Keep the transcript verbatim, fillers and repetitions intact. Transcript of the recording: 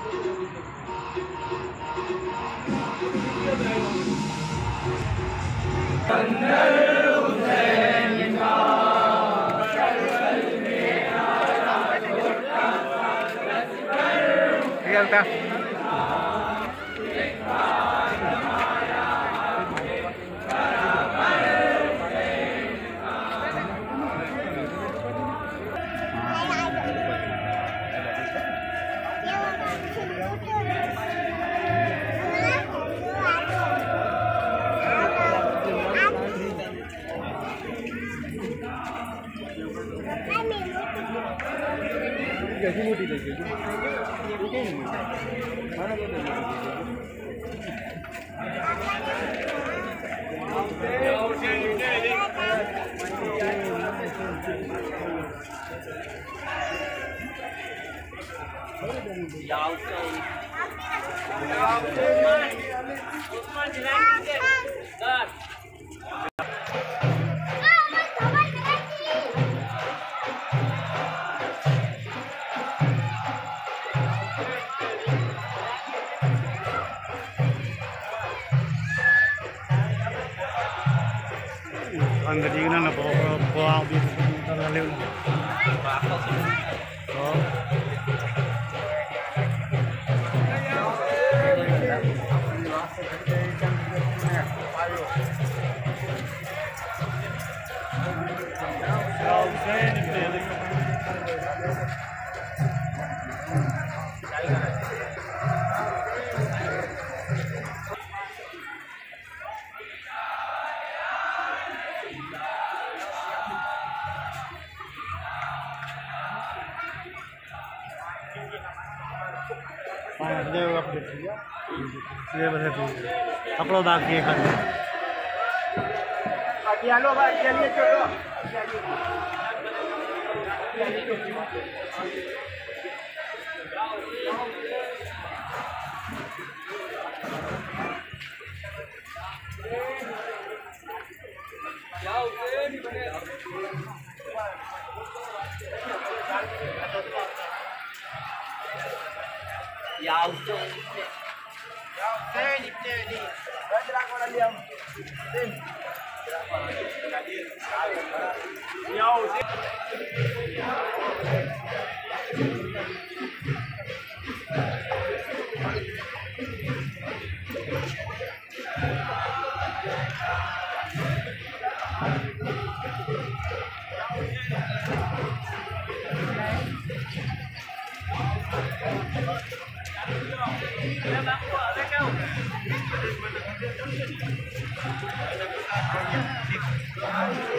Realta. कैसी मोटी लगी Ang galing na po po ang dito sa lalim. So upload बाकी है खाली बाकी आलो बाकी आलिए चलो Yao Sơn Yao Sơn đi chơi đi Đấy ra con ăn liềm Đi Yao Sơn Hãy subscribe cho kênh Ghiền Mì Gõ để không bỏ lỡ những video hấp dẫn.